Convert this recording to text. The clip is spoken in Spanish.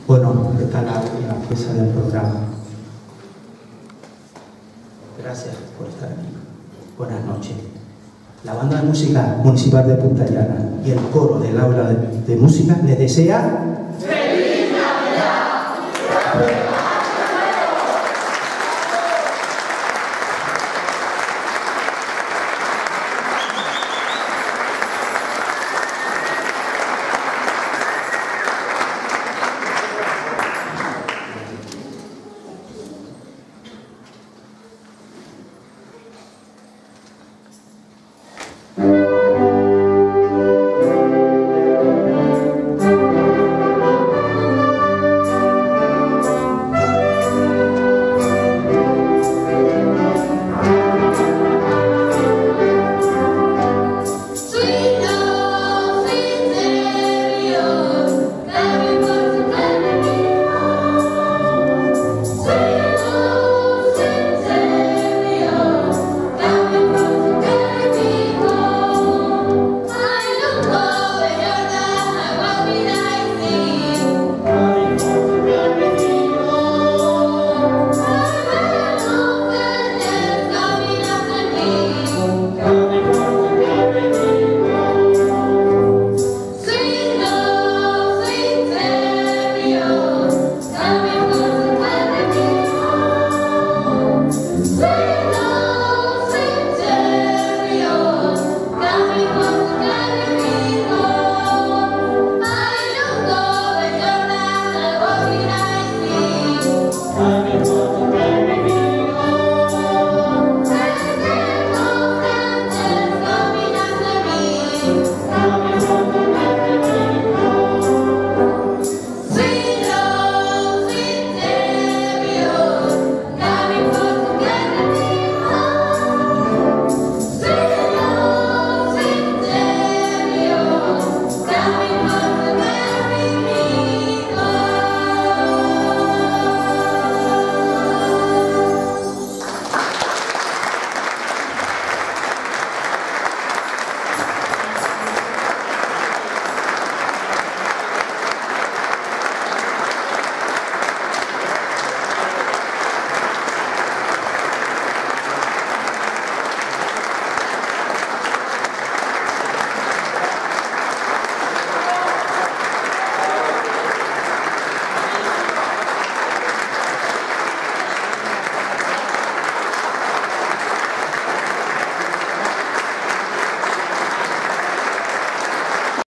Bueno, esta es la última pieza del programa. Gracias por estar aquí. Buenas noches. La Banda de Música Municipal de Punta Llana y el coro del aula de música les desea ¡Feliz Navidad!